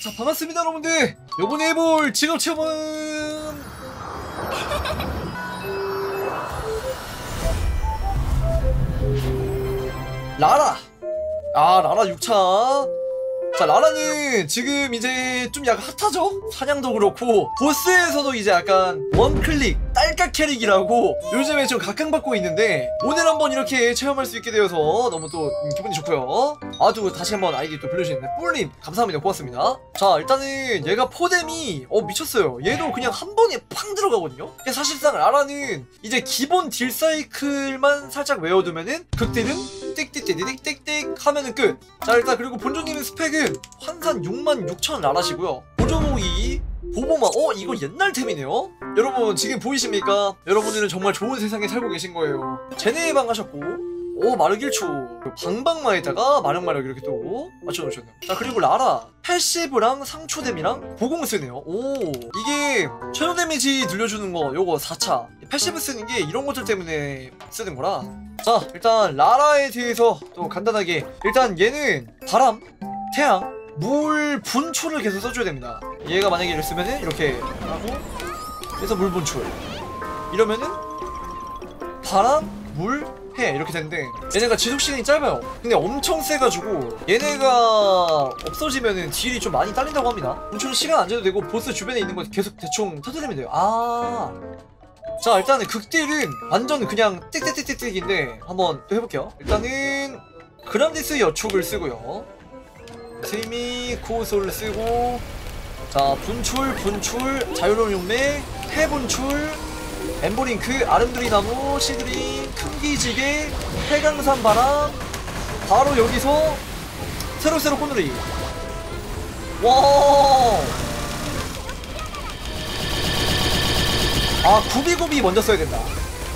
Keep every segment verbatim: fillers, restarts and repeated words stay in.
자, 반갑습니다 여러분들. 요번에 해볼 직업 체험은 라라. 아, 라라 육 차. 자, 라라는 지금 이제 좀 약간 핫하죠? 사냥도 그렇고 보스에서도 이제 약간 원클릭 딸깍 캐릭이라고 요즘에 좀 각광받고 있는데, 오늘 한번 이렇게 체험할 수 있게 되어서 너무 또 기분이 좋고요. 아주 다시 한번 아이디 또 빌려주시는 뿔님 감사합니다. 고맙습니다. 자, 일단은 얘가 포뎀이 어 미쳤어요. 얘도 그냥 한 번에 팡 들어가거든요. 사실상 라라는 이제 기본 딜 사이클만 살짝 외워두면은 극딜은 띡띡띡띡띡띡 하면은 끝. 자, 일단 그리고 본조님의 스펙은 환산 육만 육천 라라시고요. 보조무기 보보마, 어? 이거 옛날 템이네요? 여러분 지금 보이십니까? 여러분들은 정말 좋은 세상에 살고 계신 거예요. 제네의 방 하셨고, 오, 마력 일 초. 방방마에다가 마력마력 이렇게 또 맞춰놓으셨네요. 자, 그리고 라라 패시브랑 상초뎀이랑 보공 쓰네요. 오, 이게 최종 데미지 늘려주는 거 요거 사 차. 패시브 쓰는 게 이런 것들 때문에 쓰는 거라. 자, 일단 라라에 대해서 또 간단하게, 일단 얘는 바람, 태양, 물, 분초를 계속 써줘야 됩니다. 얘가 만약에 이를 쓰면은 이렇게 하고, 그래서 물 분출 이러면은 바람, 물, 해 이렇게 되는데, 얘네가 지속시간이 짧아요. 근데 엄청 세가지고 얘네가 없어지면은 딜이 좀 많이 딸린다고 합니다. 분출은 시간 안 재도 되고 보스 주변에 있는 거 계속 대충 터뜨리면 돼요. 아, 자, 일단은 극딜은 완전 그냥 띡띡띡띡띡인데 한번 또 해볼게요. 일단은 그란디스 여축을 쓰고요, 세미 코솔을 쓰고, 자, 분출 분출 자유로운 용맥, 해분출, 엠보링크, 아름드리나무, 시드링, 큰기지개, 해강산 바람. 바로 여기서 새록새록 꽃놀이. 와, 아, 구비구비 먼저 써야 된다.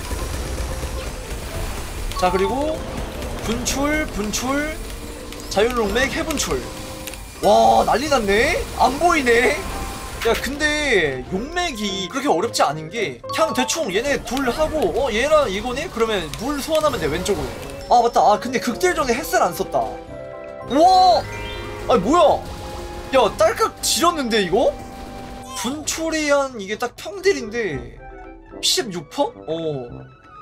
자, 그리고 분출 분출 자유로운 용맥, 해분출. 와, 난리 났네? 안 보이네? 야, 근데 용맥이 그렇게 어렵지 않은 게 그냥 대충 얘네 둘 하고, 어, 얘랑 이거네? 그러면 물 소환하면 돼, 왼쪽으로. 아, 맞다. 아, 근데 극딜 전에 햇살 안 썼다. 우와! 아니, 뭐야? 야, 딸깍 지렸는데, 이거? 분출이 한, 이게 딱 평딜인데 십육 퍼센트? 어.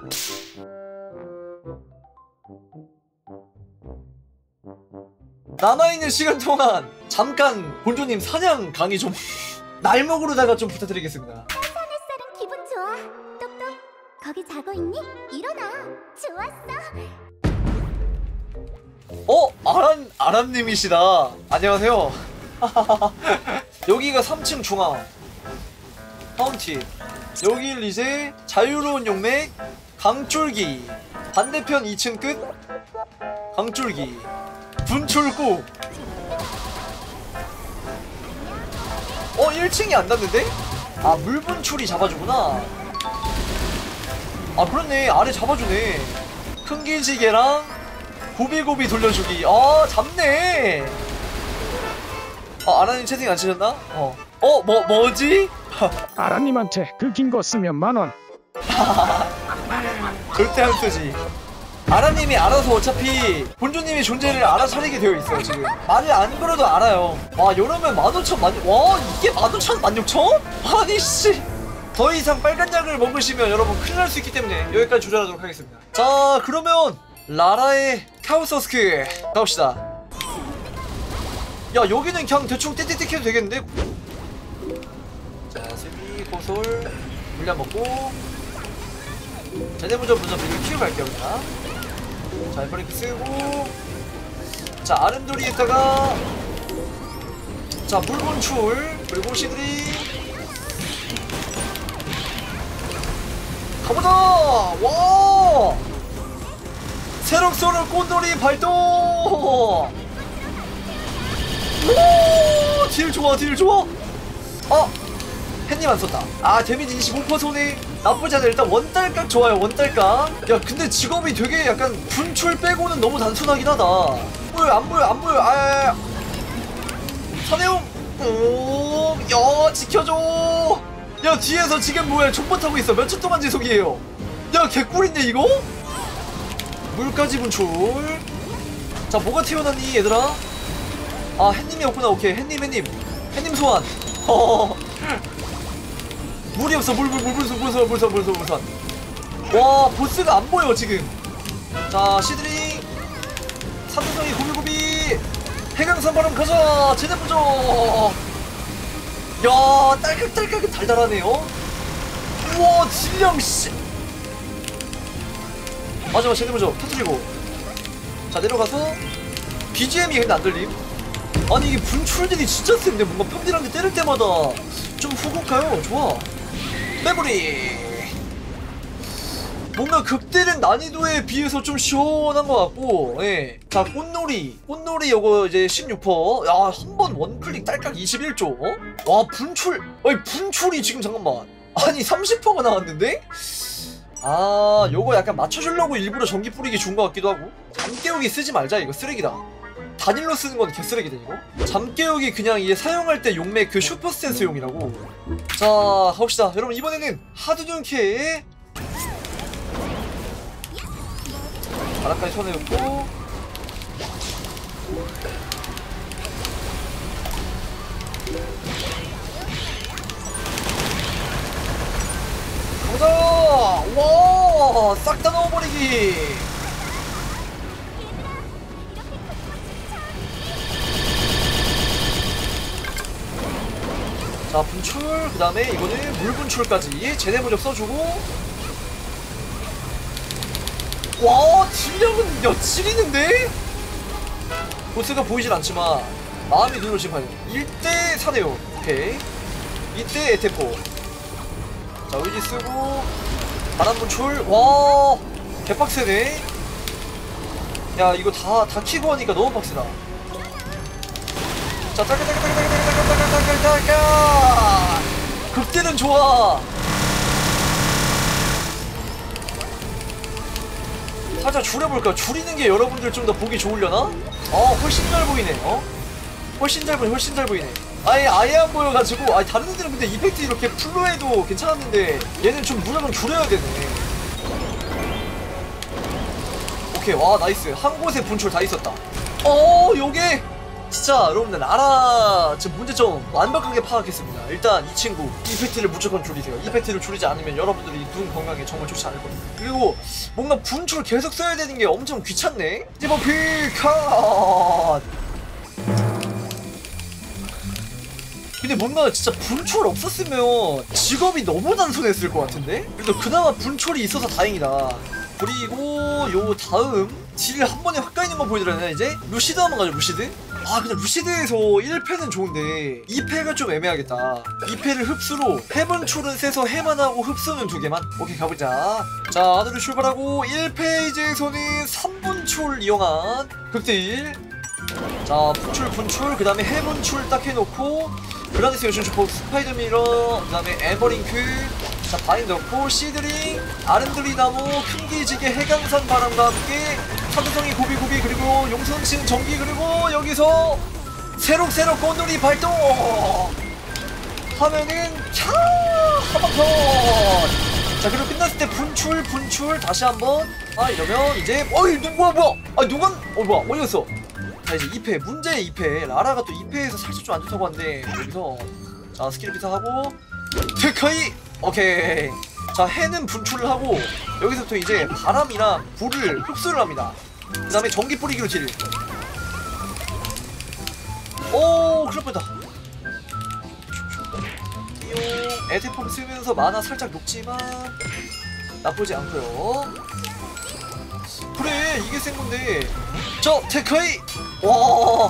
남아있는 시간 동안 잠깐 본조님 사냥 강의 좀 날먹으로다가 좀 부탁드리겠습니다. 햇살햇살한 기분 좋아. 똑똑, 거기 자고 있니? 일어나. 좋았어. 어? 아란, 아란님이시다. 안녕하세요. 여기가 삼 층 중앙 파운틴, 여길 이제 자유로운 용맥, 강줄기. 반대편 이 층 끝 강줄기, 분출구. 어, 일 층이 안 닿는데? 아, 물분출이 잡아주구나. 아, 그렇네. 아래 잡아주네. 큰기지개랑 고비고비 돌려주기. 아, 잡네. 아, 아라님 채팅 안 치셨나? 어. 어, 뭐, 뭐지? 아라님한테 그 긴 거 쓰면 만원. 절대 안 쓰지. 아라님이 알아서 어차피 본조님의 존재를 알아차리게 되어 있어요. 지금 말을 안 걸어도 알아요. 와, 이러면 만 오천, 만, 와, 이게 만 오천, 만 육천? 아니 씨, 더 이상 빨간 약을 먹으시면 여러분 큰일 날 수 있기 때문에 여기까지 조절하도록 하겠습니다. 자, 그러면 라라의 카우서스크 가봅시다. 야, 여기는 그냥 대충 띠띠띠 해도 되겠는데? 자, 세미 고솔 물량 먹고 제네부저 먼저 이걸 키우고 갈게요. 그냥 자, 엠퍼링크 쓰고, 자, 아름드리에다가, 자, 물분출, 그리고 시드리 가보자! 와! 새록 쏘는 꽃놀이 발동! 오! 딜 좋아, 딜 좋아! 아! 햇님 안 썼다. 아, 데미지 이십오 퍼센트 손해. 나쁘지 않아. 일단 원달깍 좋아요, 원달깍. 야, 근데 직업이 되게 약간 분출 빼고는 너무 단순하긴 하다. 안 보여, 안 보여, 안 보여. 아, 선혜웅. 오, 야, 지켜줘. 야, 뒤에서 지금 뭐야, 족보 타고 있어. 몇 초 동안 지속이에요. 야, 개꿀인데 이거? 물까지 분출. 자, 뭐가 튀어나니 얘들아? 아, 햇님이 없구나. 오케이, 햇님, 햇님. 햇님 소환. 어. 물이 없어. 물, 물, 물, 물선, 물선, 물선, 물선, 물선. 와, 보스가 안 보여, 지금. 자, 시드링. 삼성이 고비고비. 해강산 바람 가자. 제대 보죠. 야, 딸깍딸깍 달달하네요. 우와, 질량, 씨. 마지막 제대 보죠. 터뜨리고. 자, 내려가서. 비지엠이 근데 안 들림. 아니, 이게 분출들이 진짜 센데. 뭔가 평딜한테 때릴 때마다 좀 후국가요. 좋아. 메모리. 뭔가 극딜은 난이도에 비해서 좀 시원한 것 같고, 예. 자, 꽃놀이. 꽃놀이 요거 이제 십육 퍼센트. 야, 한 번 원클릭 딸깍 이십일 조. 어? 와, 분출. 아니, 분출이 지금 잠깐만. 아니, 삼십 퍼센트가 나왔는데? 아, 요거 약간 맞춰주려고 일부러 전기 뿌리기 준 것 같기도 하고. 잠깨우기 쓰지 말자, 이거 쓰레기다. 단일로 쓰는 건 개쓰레기다, 이거. 잠깨우기 그냥 이게 사용할 때 용맥 그 슈퍼센스용이라고. 자, 가봅시다. 여러분, 이번에는 하드dun케. 바닥까지 손해놓고. 가자! 와! 싹 다 넣어버리기! 자, 분출, 그 다음에 이거는 물 분출까지 제네 무적 써주고. 와, 질량은 야 지리는데? 보스가 보이진 않지만 마음이 눈으로 심하네요. 일 대 사네요. 오케이. 이때 에테포. 자, 의지 쓰고 바람 분출. 와, 개빡세네. 야, 이거 다, 다 키고 하니까 너무 빡세다. 자, 따까따까따까따까따까따까따까. 극대는 좋아. 살짝 줄여볼까? 줄이는 게 여러분들 좀 더 보기 좋으려나? 어, 훨씬 잘 보이네. 어? 훨씬 잘 보이네. 훨씬 잘 보이네. 아예 아예 안 보여가지고. 아니, 다른 애들은 근데 이펙트 이렇게 풀로 해도 괜찮았는데 얘는 좀 무력을 줄여야 되네. 오케이. 와, 나이스. 한 곳에 분출 다 있었다. 어, 요게 진짜 여러분들 라라 지금 문제점 완벽하게 파악했습니다. 일단 이 친구 이펙트를 무조건 줄이세요. 이펙트를 줄이지 않으면 여러분들이 눈 건강에 정말 좋지 않을 겁니다. 그리고 뭔가 분출 계속 써야 되는 게 엄청 귀찮네. 이번 피컷. 근데 뭔가 진짜 분출 없었으면 직업이 너무 단순했을 것 같은데? 그래도 그나마 분출이 있어서 다행이다. 그리고 요 다음 딜 한 번에 확 가있는 거 보여드려야 이제? 루시드 한번 가죠. 루시드? 아, 근데 루시드에서 일 패는 좋은데 이 패가 좀 애매하겠다. 이 패를 흡수로 해분출은 세서 해만 하고 흡수는 두 개만. 오케이, 가보자. 자, 하늘을 출발하고 일 페이지에서는 삼 분출 이용한 극딜. 자, 분출 분출 그 다음에 해분출 딱 해놓고 그라디스 요즘 슈퍼 스파이더미러 그 다음에 에버링크. 자, 바인 넣고 시드링 아른드리나무 큰기지개 해강산 바람과 함께 사두성이 고비고비 그리고 용성신 전기 그리고 여기서 새록새록 꽃놀이 발동 하면은 캬 하바컷. 자, 그리고 끝났을 때 분출 분출 다시 한번. 아, 이러면 이제 어이 누 뭐야 뭐야 아 누군 어 뭐야 어디갔어. 자, 이제 이 패 문제의 이 패 라라가 또 이 패에서 살짝 좀 안 좋다고 하는데 여기서 자 스킬 비사하고 테카이. 오케이. 자, 해는 분출을 하고 여기서부터 이제 바람이랑 불을 흡수를 합니다. 그 다음에 전기 뿌리기로 딜. 오, 큰일 뻔했다. 에테폼 쓰면서 만화 살짝 녹지만 나쁘지 않고요. 그래, 이게 센 건데. 저 테크이. 와.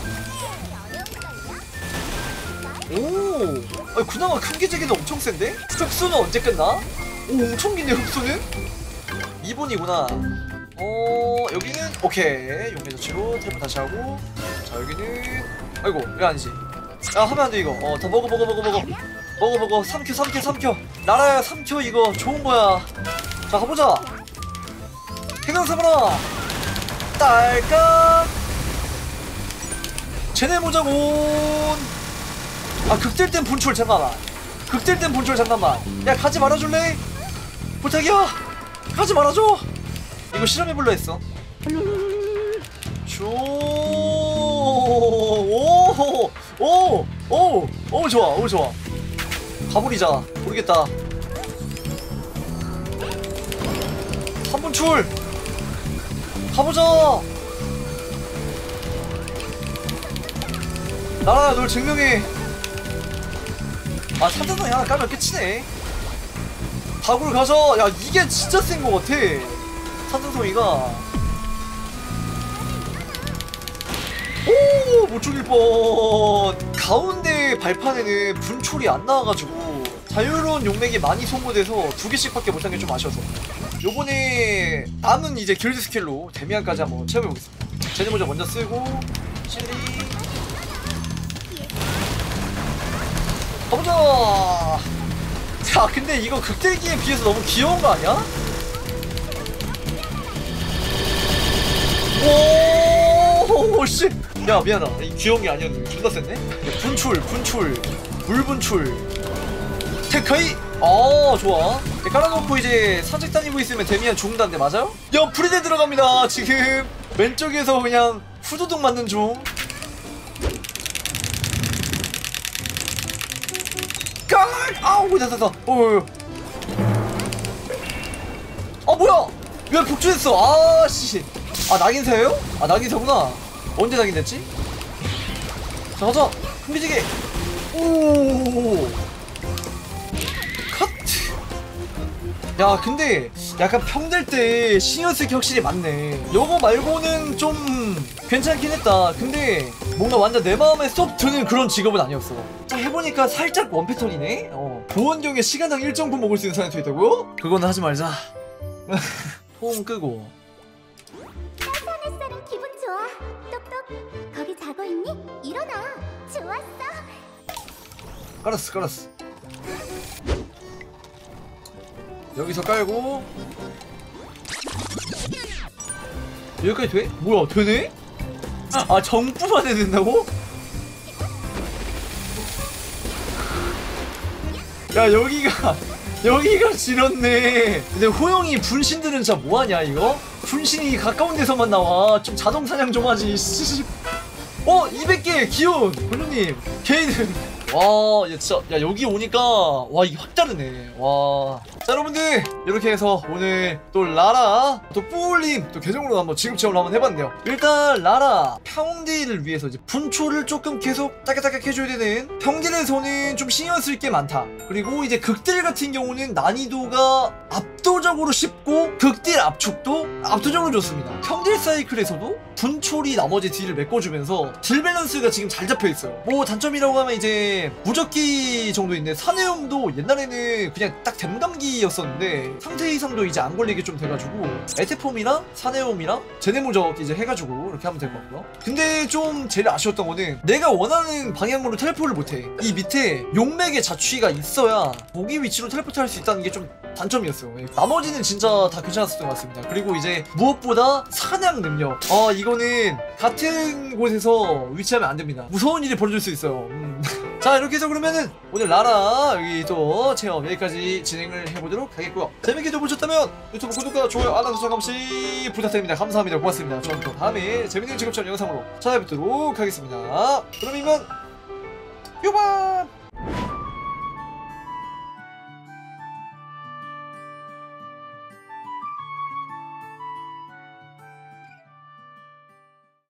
오, 아니, 그나마 큰 기재기도 엄청 센데? 흡수는 언제 끝나? 오, 엄청 긴데 흡수는? 이 분이구나. 어, 여기는 오케이. 용매 저치로 텔레포 다시 하고. 자, 여기는 아이고, 이거 아니지. 야, 하면 안 돼 이거. 어, 다 먹어 먹어 먹어 먹어 먹어 먹어. 삼켜 삼켜 삼켜. 나라야 삼켜. 이거 좋은 거야. 자, 가보자. 해강사바라 딸깍. 제네 모자곤. 아, 극딜 땐 분출 잠깐만. 극딜 땐 분출 잠깐만. 야, 가지 말아줄래? 부탁이야. 가지 말아줘. 이거 실험해볼라 했어. 쇼. 오. 오. 오! 오 좋아 오 좋아. 가버리자. 모르겠다. 삼 분 출! 가보자! 나라야 널 증명해. 아 삼천성이 하나 까면 끝이네. 다굴 가자. 야 이게 진짜 센 거 같아 삼천성이가. 오! 못 죽일 뻔. 가운데 발판에는 분출이 안 나와가지고 자유로운 용맥이 많이 소모돼서 두 개씩 밖에 못한 게 좀 아쉬워서 요번에 남은 이제 길드 스킬로 데미안까지 한번 채워보겠습니다. 제네모자 먼저 쓰고 실리 가보자. 자 근데 이거 극대기에 비해서 너무 귀여운 거 아니야? 오 씨. 야 미안하다. 이 귀여운 게 아니었는데 존나 셌네. 분출 분출 물분출 테카이. 아 좋아. 깔아놓고 이제 산책 다니고 있으면 데미안 죽는다는데 맞아요? 야 프리데 들어갑니다. 지금 왼쪽에서 그냥 후두둑 맞는 중. 깔! 아우 됐다 됐다. 어휴. 아 뭐야 왜 복주했어. 아씨. 아 낙인새예요? 아 낙인새구나. 언제 낙인됐지? 자 가자 흥미지게. 오 카트. 야 근데 약간 평될 때 신경 쓸 게 확실히 많네. 요거 말고는 좀 괜찮긴 했다. 근데 뭔가 완전 내 마음에 쏙 드는 그런 직업은 아니었어. 자 해보니까 살짝 원패턴이네. 어. 보원경에 시간당 일 점 분 먹을 수 있는 사람이 있다고요? 그거는 하지 말자. 통 끄고. 햇살은 기분 좋아. 똑똑 거기 자고 있니? 일어나. 좋았어. 깔았어 깔았어. 여기서 깔고 여기까지 돼? 뭐야 되네? 아 정부만 해야 된다고? 야 여기가 여기가 지렸네. 근데 호영이 분신들은 진짜 뭐하냐 이거? 분신이 가까운 데서만 나와. 좀 자동 사냥 좀 하지. 어 이백 개 기운 블루님 걔는 와, 야, 진짜, 야, 여기 오니까, 와, 이게 확 다르네. 와. 자, 여러분들, 이렇게 해서 오늘 또 라라, 또 뿌울님, 또 계정으로 한번 지급 체험을 한번 해봤는데요. 일단, 라라, 평딜을 위해서 이제 분초를 조금 계속 따깍따깍 해줘야 되는 평딜에서는 좀 신경 쓸 게 많다. 그리고 이제 극딜 같은 경우는 난이도가 압도적으로 쉽고, 극딜 압축도 압도적으로 좋습니다. 평딜 사이클에서도 분초리 나머지 딜을 메꿔주면서 딜 밸런스가 지금 잘 잡혀있어요. 뭐, 단점이라고 하면 이제, 무적기 정도인데 산해음도 옛날에는 그냥 딱 댐감기였었는데 상태 이상도 이제 안 걸리게 좀 돼가지고 에테폼이랑 산해음이랑 제네무적 이제 해가지고 이렇게 하면 될 것 같고요. 근데 좀 제일 아쉬웠던 거는 내가 원하는 방향으로 텔포를 못해. 이 밑에 용맥의 자취가 있어야 거기 위치로 텔포트 할 수 있다는 게 좀 단점이었어요. 나머지는 진짜 다 괜찮았었던 것 같습니다. 그리고 이제 무엇보다 사냥 능력. 아 이거는 같은 곳에서 위치하면 안 됩니다. 무서운 일이 벌어질 수 있어요. 음. 자 이렇게 해서 그러면은 오늘 라라 여기 또 체험 여기까지 진행을 해보도록 하겠고요. 재밌게 보셨다면 유튜브 구독과 좋아요 알람 설정 감시 부탁드립니다. 감사합니다. 고맙습니다. 저는 또 다음에 재밌는 직업처럼 영상으로 찾아뵙도록 하겠습니다. 그럼 이만 요반.